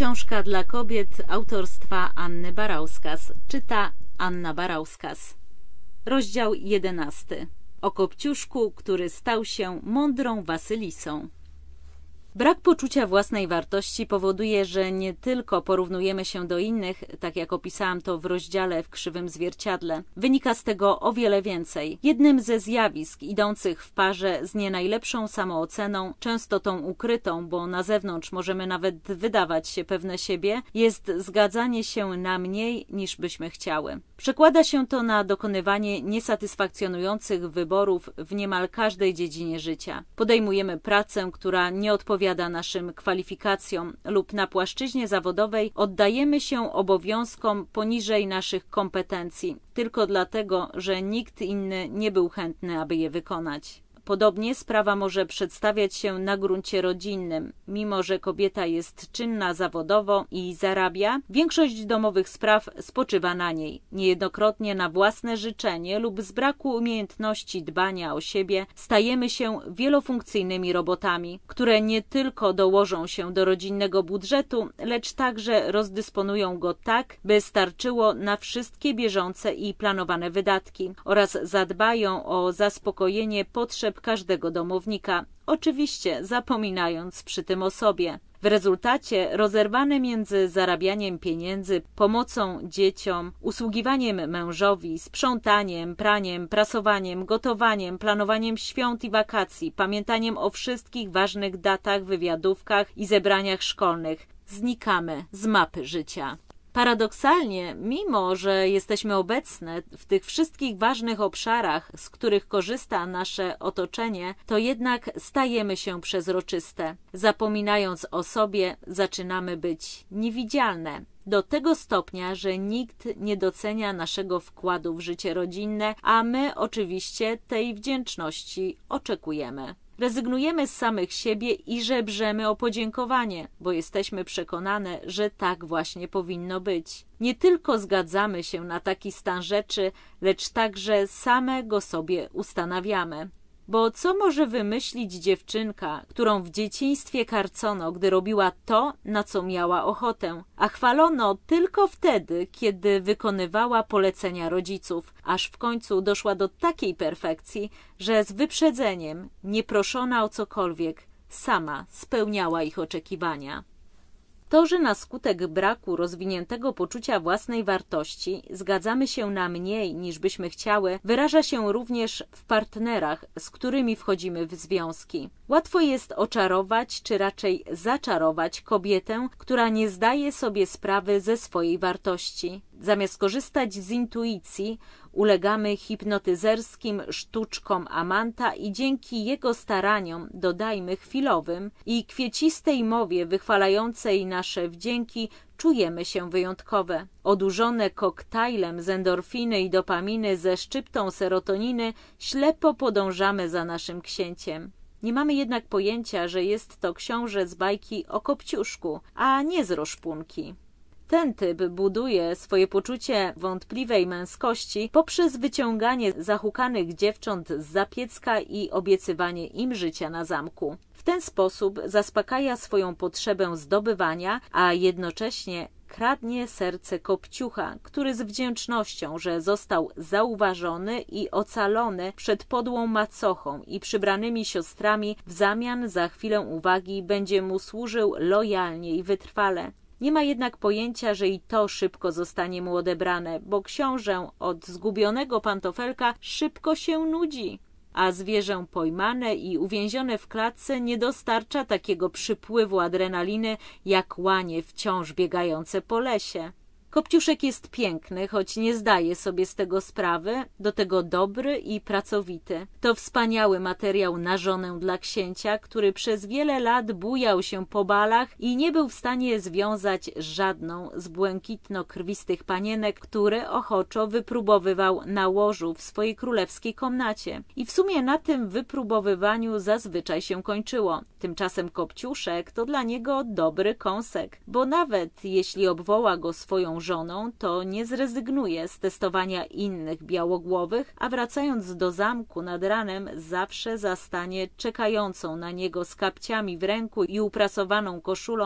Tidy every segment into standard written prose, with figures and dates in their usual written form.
Książka dla kobiet autorstwa Anny Barauskas. Czyta Anna Barauskas. Rozdział 11. O Kopciuszku, który stał się mądrą Wasylisą. Brak poczucia własnej wartości powoduje, że nie tylko porównujemy się do innych, tak jak opisałam to w rozdziale w Krzywym Zwierciadle. Wynika z tego o wiele więcej. Jednym ze zjawisk idących w parze z nie najlepszą samooceną, często tą ukrytą, bo na zewnątrz możemy nawet wydawać się pewne siebie, jest zgadzanie się na mniej niż byśmy chciały. Przekłada się to na dokonywanie niesatysfakcjonujących wyborów w niemal każdej dziedzinie życia. Podejmujemy pracę, która nie odpowiada naszym kwalifikacjom lub na płaszczyźnie zawodowej oddajemy się obowiązkom poniżej naszych kompetencji, tylko dlatego, że nikt inny nie był chętny, aby je wykonać. Podobnie sprawa może przedstawiać się na gruncie rodzinnym. Mimo że kobieta jest czynna zawodowo i zarabia, większość domowych spraw spoczywa na niej. Niejednokrotnie na własne życzenie lub z braku umiejętności dbania o siebie stajemy się wielofunkcyjnymi robotami, które nie tylko dołożą się do rodzinnego budżetu, lecz także rozdysponują go tak, by starczyło na wszystkie bieżące i planowane wydatki oraz zadbają o zaspokojenie potrzeb każdego domownika, oczywiście zapominając przy tym o sobie. W rezultacie rozerwane między zarabianiem pieniędzy, pomocą dzieciom, usługiwaniem mężowi, sprzątaniem, praniem, prasowaniem, gotowaniem, planowaniem świąt i wakacji, pamiętaniem o wszystkich ważnych datach, wywiadówkach i zebraniach szkolnych, znikamy z mapy życia. Paradoksalnie, mimo że jesteśmy obecne w tych wszystkich ważnych obszarach, z których korzysta nasze otoczenie, to jednak stajemy się przezroczyste. Zapominając o sobie, zaczynamy być niewidzialne. Do tego stopnia, że nikt nie docenia naszego wkładu w życie rodzinne, a my oczywiście tej wdzięczności oczekujemy. Rezygnujemy z samych siebie i żebrzemy o podziękowanie, bo jesteśmy przekonane, że tak właśnie powinno być. Nie tylko zgadzamy się na taki stan rzeczy, lecz także same go sobie ustanawiamy. Bo co może wymyślić dziewczynka, którą w dzieciństwie karcono, gdy robiła to, na co miała ochotę, a chwalono tylko wtedy, kiedy wykonywała polecenia rodziców, aż w końcu doszła do takiej perfekcji, że z wyprzedzeniem, nieproszona o cokolwiek, sama spełniała ich oczekiwania. To, że na skutek braku rozwiniętego poczucia własnej wartości zgadzamy się na mniej niż byśmy chciały, wyraża się również w partnerach, z którymi wchodzimy w związki. Łatwo jest oczarować, czy raczej zaczarować kobietę, która nie zdaje sobie sprawy ze swojej wartości. Zamiast korzystać z intuicji, ulegamy hipnotyzerskim sztuczkom amanta i dzięki jego staraniom, dodajmy chwilowym, i kwiecistej mowie wychwalającej nasze wdzięki, czujemy się wyjątkowe. Odurzone koktajlem z endorfiny i dopaminy ze szczyptą serotoniny, ślepo podążamy za naszym księciem. Nie mamy jednak pojęcia, że jest to książę z bajki o Kopciuszku, a nie z Roszpunki. Ten typ buduje swoje poczucie wątpliwej męskości poprzez wyciąganie zahukanych dziewcząt z zapiecka i obiecywanie im życia na zamku. W ten sposób zaspokaja swoją potrzebę zdobywania, a jednocześnie kradnie serce Kopciucha, który z wdzięcznością, że został zauważony i ocalony przed podłą macochą i przybranymi siostrami, w zamian za chwilę uwagi będzie mu służył lojalnie i wytrwale. Nie ma jednak pojęcia, że i to szybko zostanie mu odebrane, bo książę od zgubionego pantofelka szybko się nudzi, a zwierzę pojmane i uwięzione w klatce nie dostarcza takiego przypływu adrenaliny jak łanie wciąż biegające po lesie. Kopciuszek jest piękny, choć nie zdaje sobie z tego sprawy, do tego dobry i pracowity. To wspaniały materiał na żonę dla księcia, który przez wiele lat bujał się po balach i nie był w stanie związać żadną z błękitno-krwistych panienek, które ochoczo wypróbowywał na łożu w swojej królewskiej komnacie. I w sumie na tym wypróbowywaniu zazwyczaj się kończyło. Tymczasem Kopciuszek to dla niego dobry kąsek, bo nawet jeśli obwoła go swoją żoną, to nie zrezygnuje z testowania innych białogłowych, a wracając do zamku nad ranem zawsze zastanie czekającą na niego z kapciami w ręku i uprasowaną koszulą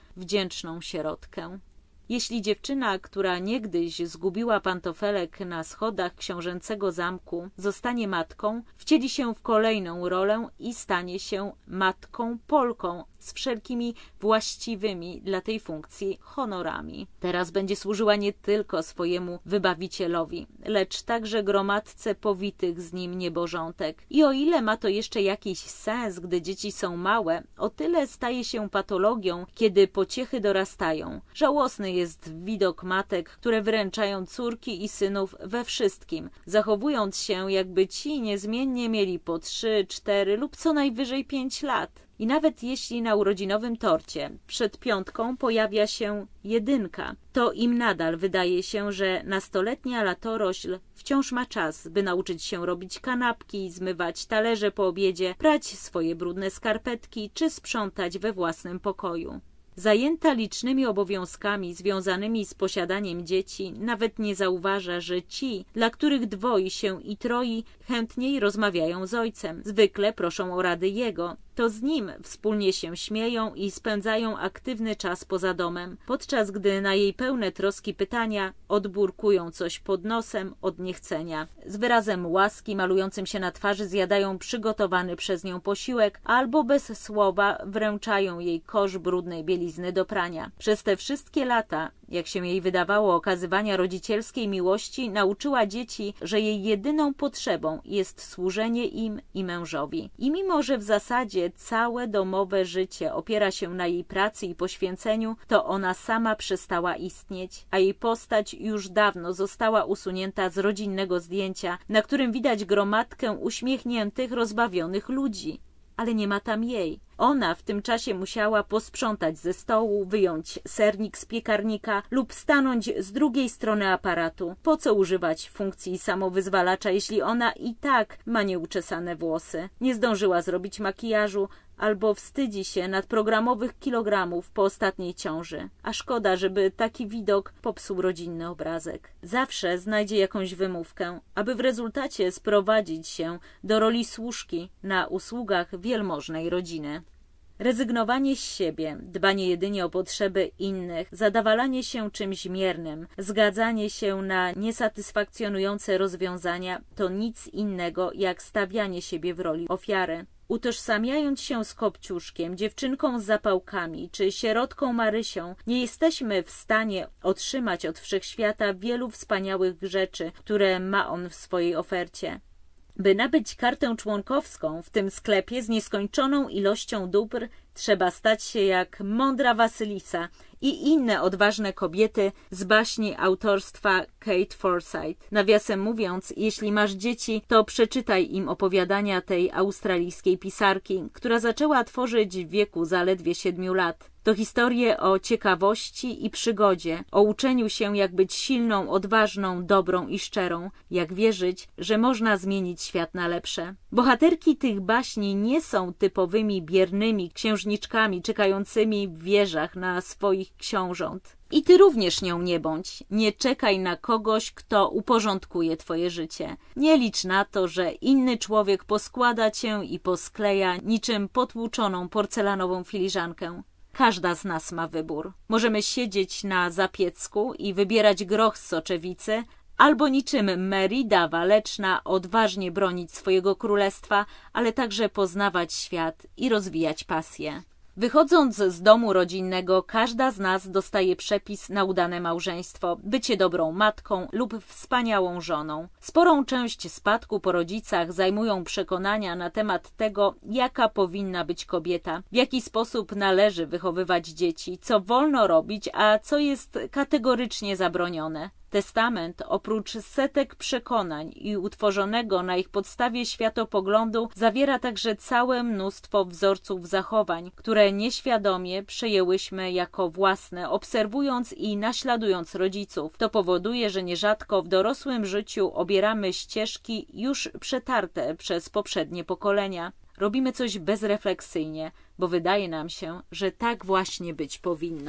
wdzięczną sierotkę. Jeśli dziewczyna, która niegdyś zgubiła pantofelek na schodach książęcego zamku, zostanie matką, wcieli się w kolejną rolę i stanie się matką Polką z wszelkimi właściwymi dla tej funkcji honorami. Teraz będzie służyła nie tylko swojemu wybawicielowi, lecz także gromadce powitych z nim niebożątek. I o ile ma to jeszcze jakiś sens, gdy dzieci są małe, o tyle staje się patologią, kiedy pociechy dorastają. Żałosny jest widok matek, które wyręczają córki i synów we wszystkim, zachowując się, jakby ci niezmiennie mieli po 3, 4 lub co najwyżej 5 lat. I nawet jeśli na urodzinowym torcie przed piątką pojawia się 1, to im nadal wydaje się, że nastoletnia latorośl wciąż ma czas, by nauczyć się robić kanapki, zmywać talerze po obiedzie, prać swoje brudne skarpetki czy sprzątać we własnym pokoju. Zajęta licznymi obowiązkami związanymi z posiadaniem dzieci, nawet nie zauważa, że ci, dla których dwoi się i troi, chętniej rozmawiają z ojcem. Zwykle proszą o rady jego. To z nim wspólnie się śmieją i spędzają aktywny czas poza domem, podczas gdy na jej pełne troski pytania odburkują coś pod nosem od niechcenia. Z wyrazem łaski malującym się na twarzy zjadają przygotowany przez nią posiłek albo bez słowa wręczają jej kosz brudnej bielizny do prania. Przez te wszystkie lata, jak się jej wydawało, okazywania rodzicielskiej miłości, nauczyła dzieci, że jej jedyną potrzebą jest służenie im i mężowi. I mimo, że w zasadzie całe domowe życie opiera się na jej pracy i poświęceniu, to ona sama przestała istnieć, a jej postać już dawno została usunięta z rodzinnego zdjęcia, na którym widać gromadkę uśmiechniętych, rozbawionych ludzi. Ale nie ma tam jej. Ona w tym czasie musiała posprzątać ze stołu, wyjąć sernik z piekarnika lub stanąć z drugiej strony aparatu. Po co używać funkcji samowyzwalacza, jeśli ona i tak ma nieuczesane włosy? Nie zdążyła zrobić makijażu albo wstydzi się nadprogramowych kilogramów po ostatniej ciąży. A szkoda, żeby taki widok popsuł rodzinny obrazek. Zawsze znajdzie jakąś wymówkę, aby w rezultacie sprowadzić się do roli służki na usługach wielmożnej rodziny. Rezygnowanie z siebie, dbanie jedynie o potrzeby innych, zadawalanie się czymś miernym, zgadzanie się na niesatysfakcjonujące rozwiązania to nic innego jak stawianie siebie w roli ofiary. Utożsamiając się z Kopciuszkiem, dziewczynką z zapałkami czy sierotką Marysią, nie jesteśmy w stanie otrzymać od wszechświata wielu wspaniałych rzeczy, które ma on w swojej ofercie. By nabyć kartę członkowską w tym sklepie z nieskończoną ilością dóbr, trzeba stać się jak mądra Wasylisa i inne odważne kobiety z baśni autorstwa Kate Forsyth. Nawiasem mówiąc, jeśli masz dzieci, to przeczytaj im opowiadania tej australijskiej pisarki, która zaczęła tworzyć w wieku zaledwie 7 lat. To historie o ciekawości i przygodzie, o uczeniu się, jak być silną, odważną, dobrą i szczerą, jak wierzyć, że można zmienić świat na lepsze. Bohaterki tych baśni nie są typowymi biernymi księżniczkami czekającymi w wieżach na swoich książąt. I ty również nią nie bądź. Nie czekaj na kogoś, kto uporządkuje twoje życie. Nie licz na to, że inny człowiek poskłada cię i poskleja niczym potłuczoną porcelanową filiżankę. Każda z nas ma wybór. Możemy siedzieć na zapiecku i wybierać groch z soczewicy, albo niczym Merida Waleczna odważnie bronić swojego królestwa, ale także poznawać świat i rozwijać pasję. Wychodząc z domu rodzinnego, każda z nas dostaje przepis na udane małżeństwo, bycie dobrą matką lub wspaniałą żoną. Sporą część spadku po rodzicach zajmują przekonania na temat tego, jaka powinna być kobieta, w jaki sposób należy wychowywać dzieci, co wolno robić, a co jest kategorycznie zabronione. Testament, oprócz setek przekonań i utworzonego na ich podstawie światopoglądu, zawiera także całe mnóstwo wzorców zachowań, które nieświadomie przejęłyśmy jako własne, obserwując i naśladując rodziców. To powoduje, że nierzadko w dorosłym życiu obieramy ścieżki już przetarte przez poprzednie pokolenia. Robimy coś bezrefleksyjnie, bo wydaje nam się, że tak właśnie być powinno.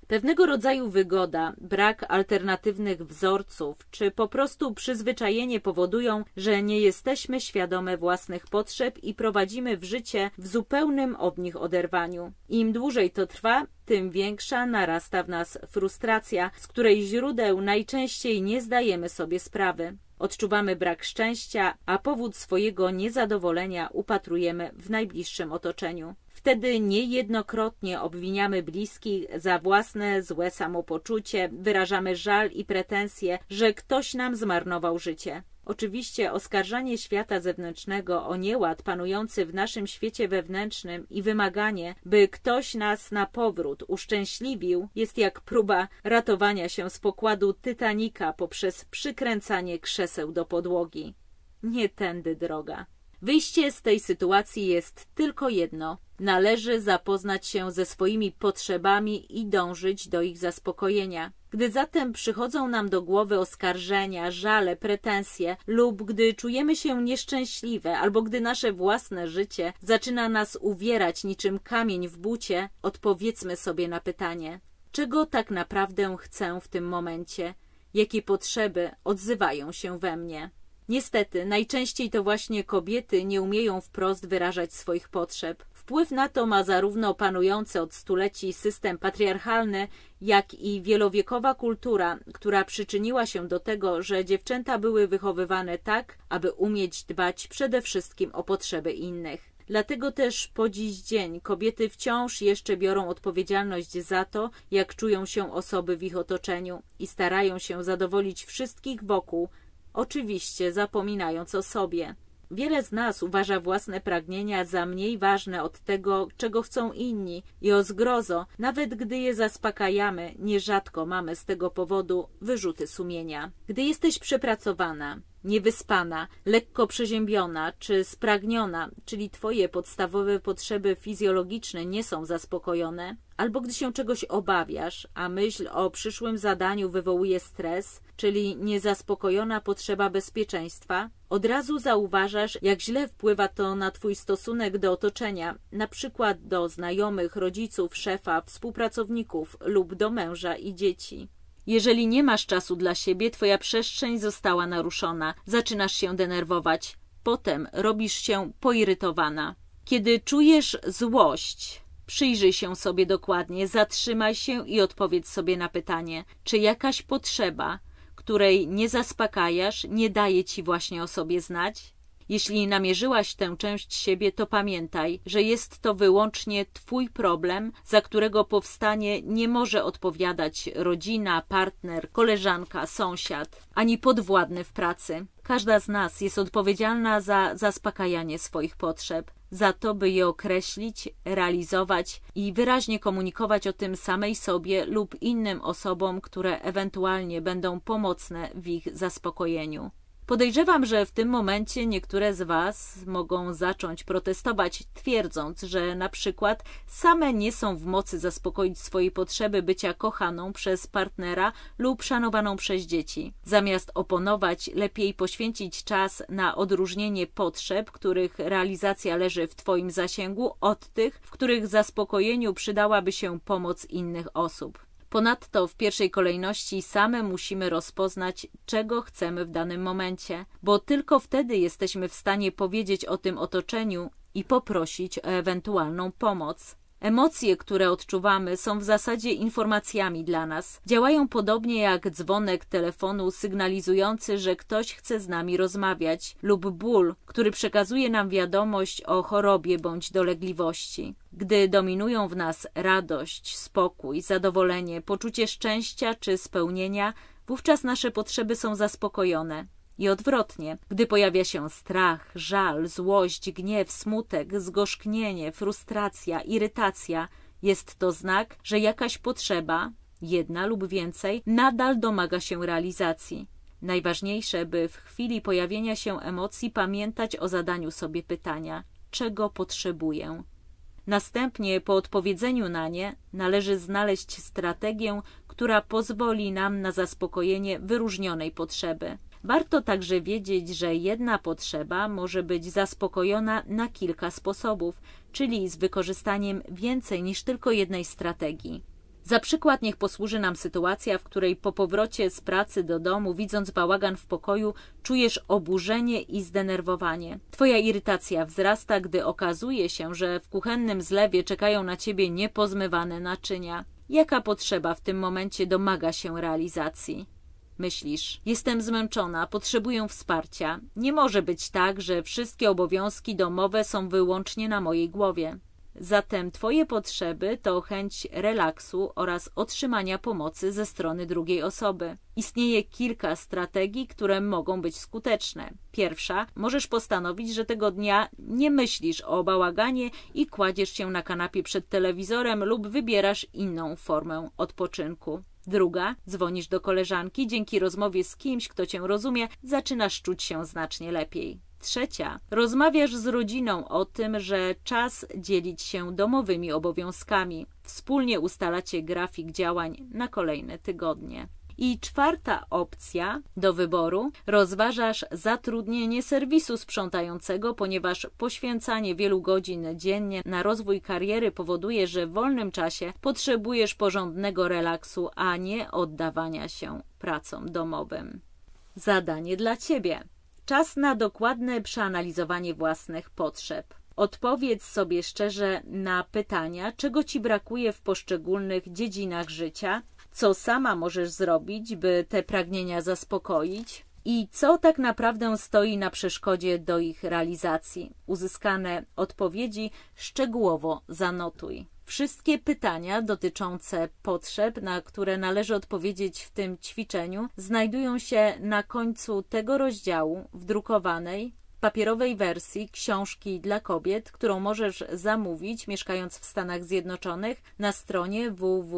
Pewnego rodzaju wygoda, brak alternatywnych wzorców, czy po prostu przyzwyczajenie powodują, że nie jesteśmy świadome własnych potrzeb i prowadzimy w życie w zupełnym od nich oderwaniu. Im dłużej to trwa, tym większa narasta w nas frustracja, z której źródeł najczęściej nie zdajemy sobie sprawy. Odczuwamy brak szczęścia, a powód swojego niezadowolenia upatrujemy w najbliższym otoczeniu. Wtedy niejednokrotnie obwiniamy bliskich za własne złe samopoczucie, wyrażamy żal i pretensje, że ktoś nam zmarnował życie. Oczywiście oskarżanie świata zewnętrznego o nieład panujący w naszym świecie wewnętrznym i wymaganie, by ktoś nas na powrót uszczęśliwił, jest jak próba ratowania się z pokładu Titanika poprzez przykręcanie krzeseł do podłogi. Nie tędy droga. Wyjście z tej sytuacji jest tylko jedno. Należy zapoznać się ze swoimi potrzebami i dążyć do ich zaspokojenia. Gdy zatem przychodzą nam do głowy oskarżenia, żale, pretensje lub gdy czujemy się nieszczęśliwe albo gdy nasze własne życie zaczyna nas uwierać niczym kamień w bucie, odpowiedzmy sobie na pytanie, czego tak naprawdę chcę w tym momencie, jakie potrzeby odzywają się we mnie. Niestety, najczęściej to właśnie kobiety nie umieją wprost wyrażać swoich potrzeb. Wpływ na to ma zarówno panujący od stuleci system patriarchalny, jak i wielowiekowa kultura, która przyczyniła się do tego, że dziewczęta były wychowywane tak, aby umieć dbać przede wszystkim o potrzeby innych. Dlatego też po dziś dzień kobiety wciąż jeszcze biorą odpowiedzialność za to, jak czują się osoby w ich otoczeniu i starają się zadowolić wszystkich wokół, oczywiście zapominając o sobie. Wiele z nas uważa własne pragnienia za mniej ważne od tego, czego chcą inni i o zgrozo, nawet gdy je zaspokajamy, nierzadko mamy z tego powodu wyrzuty sumienia. Gdy jesteś przepracowana, niewyspana, lekko przeziębiona czy spragniona, czyli twoje podstawowe potrzeby fizjologiczne nie są zaspokojone, albo gdy się czegoś obawiasz, a myśl o przyszłym zadaniu wywołuje stres, czyli niezaspokojona potrzeba bezpieczeństwa, od razu zauważasz, jak źle wpływa to na twój stosunek do otoczenia, na przykład do znajomych, rodziców, szefa, współpracowników lub do męża i dzieci. Jeżeli nie masz czasu dla siebie, twoja przestrzeń została naruszona, zaczynasz się denerwować, potem robisz się poirytowana. Kiedy czujesz złość, przyjrzyj się sobie dokładnie, zatrzymaj się i odpowiedz sobie na pytanie, czy jakaś potrzeba, której nie zaspokajasz, nie daje ci właśnie o sobie znać? Jeśli namierzyłaś tę część siebie, to pamiętaj, że jest to wyłącznie twój problem, za którego powstanie nie może odpowiadać rodzina, partner, koleżanka, sąsiad, ani podwładny w pracy. Każda z nas jest odpowiedzialna za zaspokajanie swoich potrzeb, za to, by je określić, realizować i wyraźnie komunikować o tym samej sobie lub innym osobom, które ewentualnie będą pomocne w ich zaspokojeniu. Podejrzewam, że w tym momencie niektóre z was mogą zacząć protestować, twierdząc, że na przykład same nie są w mocy zaspokoić swojej potrzeby bycia kochaną przez partnera lub szanowaną przez dzieci. Zamiast oponować, lepiej poświęcić czas na odróżnienie potrzeb, których realizacja leży w twoim zasięgu, od tych, w których zaspokojeniu przydałaby się pomoc innych osób. Ponadto w pierwszej kolejności same musimy rozpoznać, czego chcemy w danym momencie, bo tylko wtedy jesteśmy w stanie powiedzieć o tym otoczeniu i poprosić o ewentualną pomoc. Emocje, które odczuwamy, są w zasadzie informacjami dla nas. Działają podobnie jak dzwonek telefonu sygnalizujący, że ktoś chce z nami rozmawiać, lub ból, który przekazuje nam wiadomość o chorobie bądź dolegliwości. Gdy dominują w nas radość, spokój, zadowolenie, poczucie szczęścia czy spełnienia, wówczas nasze potrzeby są zaspokojone. I odwrotnie, gdy pojawia się strach, żal, złość, gniew, smutek, zgorzknienie, frustracja, irytacja, jest to znak, że jakaś potrzeba, jedna lub więcej, nadal domaga się realizacji. Najważniejsze, by w chwili pojawienia się emocji pamiętać o zadaniu sobie pytania, czego potrzebuję. Następnie, po odpowiedzeniu na nie, należy znaleźć strategię, która pozwoli nam na zaspokojenie wyróżnionej potrzeby. Warto także wiedzieć, że jedna potrzeba może być zaspokojona na kilka sposobów, czyli z wykorzystaniem więcej niż tylko jednej strategii. Za przykład niech posłuży nam sytuacja, w której po powrocie z pracy do domu, widząc bałagan w pokoju, czujesz oburzenie i zdenerwowanie. Twoja irytacja wzrasta, gdy okazuje się, że w kuchennym zlewie czekają na ciebie niepozmywane naczynia. Jaka potrzeba w tym momencie domaga się realizacji? Myślisz, jestem zmęczona, potrzebuję wsparcia. Nie może być tak, że wszystkie obowiązki domowe są wyłącznie na mojej głowie. Zatem twoje potrzeby to chęć relaksu oraz otrzymania pomocy ze strony drugiej osoby. Istnieje kilka strategii, które mogą być skuteczne. Pierwsza, możesz postanowić, że tego dnia nie myślisz o bałaganie i kładziesz się na kanapie przed telewizorem lub wybierasz inną formę odpoczynku. Druga, dzwonisz do koleżanki, dzięki rozmowie z kimś, kto cię rozumie, zaczynasz czuć się znacznie lepiej. Trzecia, rozmawiasz z rodziną o tym, że czas dzielić się domowymi obowiązkami. Wspólnie ustalacie grafik działań na kolejne tygodnie. I czwarta opcja do wyboru, rozważasz zatrudnienie serwisu sprzątającego, ponieważ poświęcanie wielu godzin dziennie na rozwój kariery powoduje, że w wolnym czasie potrzebujesz porządnego relaksu, a nie oddawania się pracom domowym. Zadanie dla ciebie. Czas na dokładne przeanalizowanie własnych potrzeb. Odpowiedz sobie szczerze na pytania, czego ci brakuje w poszczególnych dziedzinach życia, co sama możesz zrobić, by te pragnienia zaspokoić i co tak naprawdę stoi na przeszkodzie do ich realizacji. Uzyskane odpowiedzi szczegółowo zanotuj. Wszystkie pytania dotyczące potrzeb, na które należy odpowiedzieć w tym ćwiczeniu, znajdują się na końcu tego rozdziału w drukowanej, papierowej wersji książki dla kobiet, którą możesz zamówić mieszkając w Stanach Zjednoczonych na stronie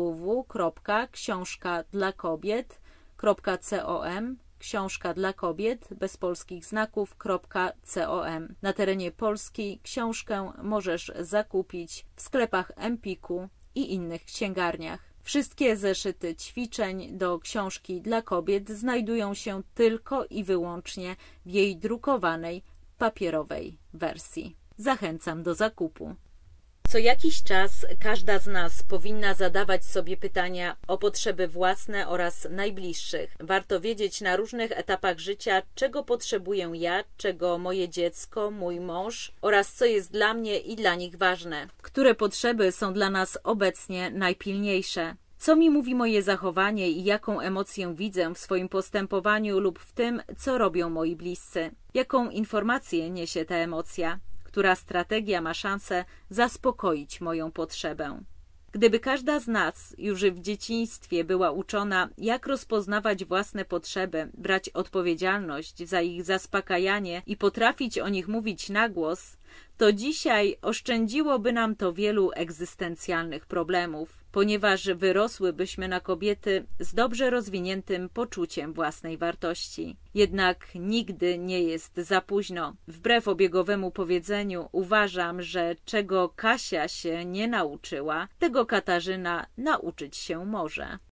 www.książkadlakobiet.com Książka dla kobiet bez polskich znaków.com. Na terenie Polski książkę możesz zakupić w sklepach Empiku i innych księgarniach. Wszystkie zeszyty ćwiczeń do książki dla kobiet znajdują się tylko i wyłącznie w jej drukowanej, papierowej wersji. Zachęcam do zakupu. Co jakiś czas każda z nas powinna zadawać sobie pytania o potrzeby własne oraz najbliższych. Warto wiedzieć na różnych etapach życia, czego potrzebuję ja, czego moje dziecko, mój mąż oraz co jest dla mnie i dla nich ważne. Które potrzeby są dla nas obecnie najpilniejsze. Co mi mówi moje zachowanie i jaką emocję widzę w swoim postępowaniu lub w tym, co robią moi bliscy. Jaką informację niesie ta emocja? Która strategia ma szansę zaspokoić moją potrzebę. Gdyby każda z nas już w dzieciństwie była uczona, jak rozpoznawać własne potrzeby, brać odpowiedzialność za ich zaspokajanie i potrafić o nich mówić na głos, to dzisiaj oszczędziłoby nam to wielu egzystencjalnych problemów, ponieważ wyrosłybyśmy na kobiety z dobrze rozwiniętym poczuciem własnej wartości. Jednak nigdy nie jest za późno. Wbrew obiegowemu powiedzeniu uważam, że czego Kasia się nie nauczyła, tego Katarzyna nauczyć się może.